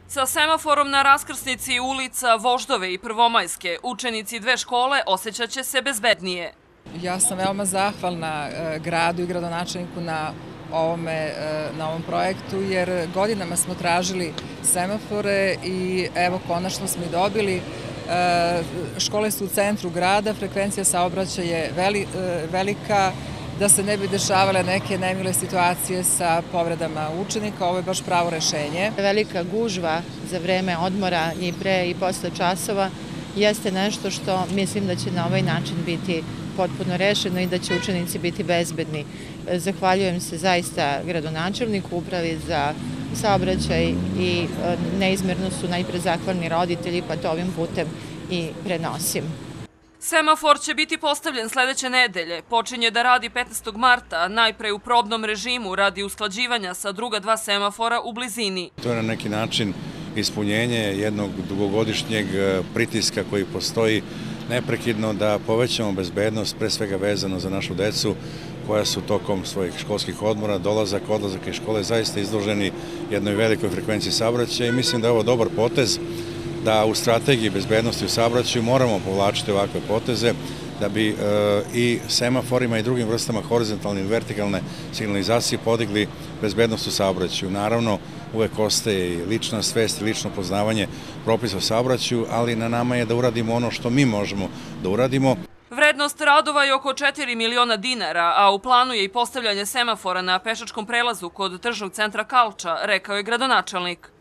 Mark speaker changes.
Speaker 1: Sa semaforom na raskrsnici ulica Voždove i Prvomajske, učenici dve škole osjećaće se bezbednije.
Speaker 2: Ja sam veoma zahvalna gradu i gradonačelniku na ovom projektu, jer godinama smo tražili semafore i evo konačno smo i dobili. Škole su u centru grada, frekvencija saobraćaja je velika, da se ne bi dešavale neke nemile situacije sa povredama učenika. Ovo je baš pravo rešenje.
Speaker 3: Velika gužva za vreme odmora i pre i posle časova jeste nešto što mislim da će na ovaj način biti potpuno rešeno i da će učenici biti bezbedni. Zahvaljujem se zaista gradonačelniku, upravi za saobraćaj i neizmerno su najpre zahvalni roditelji, pa to ovim putem i prenosim.
Speaker 1: Semafor će biti postavljen sledeće nedelje. Počinje da radi 15. marta, najpre u probnom režimu radi usklađivanja sa druga dva semafora u blizini.
Speaker 4: To je na neki način ispunjenje jednog dugogodišnjeg pritiska koji postoji neprekidno da povećamo bezbednost, pre svega vezano za našu decu koja su tokom svojih školskih odmora, odlazak iz škole zaista izloženi jednoj velikoj frekvenciji saobraćaja i mislim da je ovo dobar potez da u strategiji bezbednosti u saobraćaju moramo povlačiti ovakve poteze da bi i semaforima i drugim vrstama horizontalne i vertikalne signalizacije podigli bezbednost u saobraćaju. Naravno, uvek ostaje i lična svest i lično poznavanje propisa o saobraćaju, ali na nama je da uradimo ono što mi možemo da uradimo.
Speaker 1: Vrednost radova je oko 4 miliona dinara, a u planu je i postavljanje semafora na pešačkom prelazu kod tržnog centra Kalča, rekao je gradonačelnik.